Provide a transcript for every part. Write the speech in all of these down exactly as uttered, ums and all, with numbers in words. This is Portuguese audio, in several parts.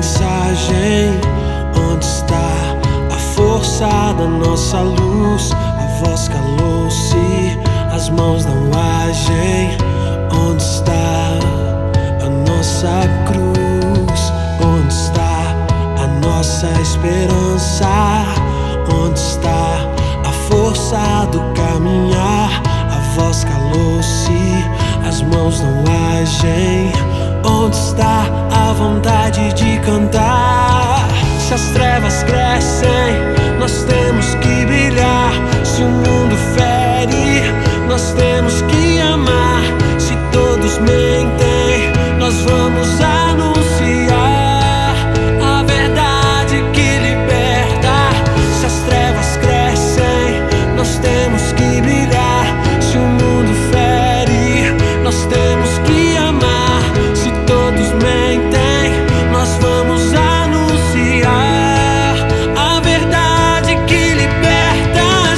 mensagem? Onde está a força da nossa luz? A voz calou-se, as mãos não agem. Onde está a nossa cruz? Onde está a nossa esperança? Onde está a força do caminhar? A voz calou-se, as mãos não agem. Onde está a vontade de cantar? Se as trevas crescem, nós temos que brilhar. Se o mundo fere, nós temos que amar. Se todos mentem, nós vamos anunciar a verdade que liberta. Se as trevas crescem, nós temos que brilhar. Se o mundo fere, nós temos que amar. Se todos mentem, nós vamos anunciar a verdade que liberta.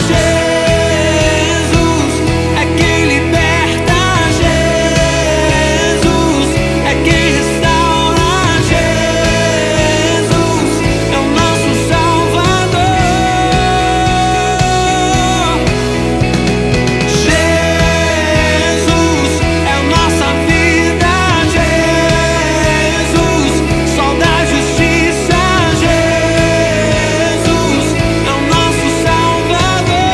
Jesus é quem liberta. Jesus é quem restaura. Jesus é o nosso Salvador. Jesus é a nossa vida. Jesus, sol da justiça. Jesus é o nosso Salvador.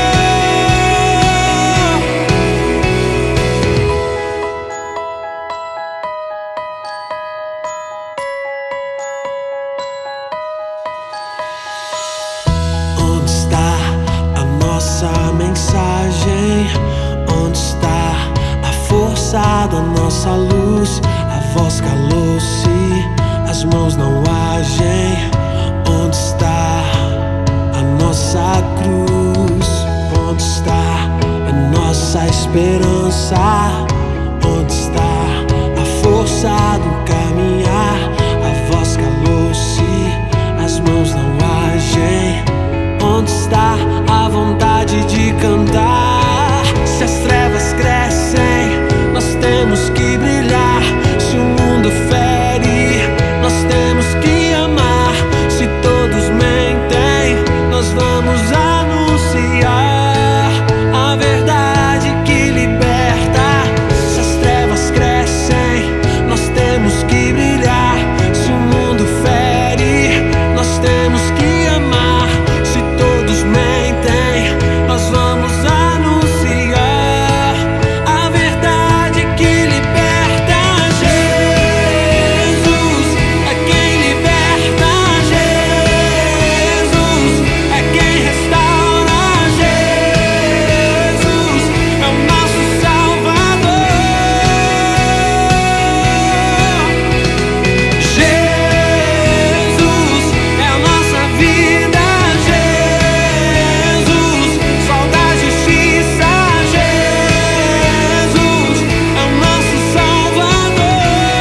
Onde está a nossa mensagem? Onde está a força da nossa luz? A voz calou-se, as mãos não agem. Onde está a nossa cruz? Onde está a nossa esperança? Onde está a força do caminhar? A voz calou-se, as mãos não agem. Onde está a vontade de cantar? Se as trevas crescem, nós temos que brilhar. Se o mundo fere, nós temos que amar. Se todos mentem, nós vamos anunciar a verdade que liberta. Se as trevas crescem, nós temos que brilhar. Se o mundo fere, nós temos que amar. Se todos mentem, nós vamos anunciar a verdade que liberta. Jesus é quem liberta. Jesus é quem restaura. Jesus é o nosso Salvador. Jesus é a nossa vida. Jesus, sol da justiça. Jesus é o nosso Salvador.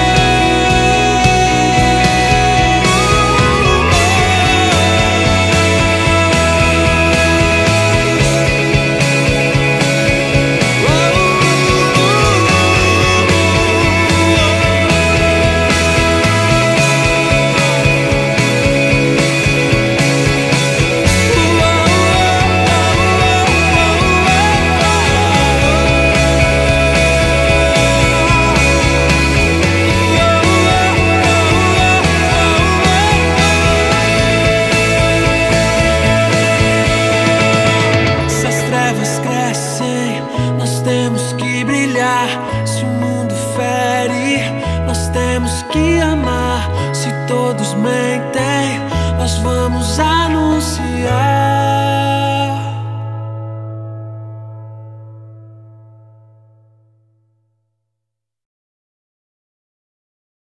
Se as trevas crescem, nós temos que brilhar. Se o mundo fere, nós temos que amar. Se todos mentem, nós vamos anunciar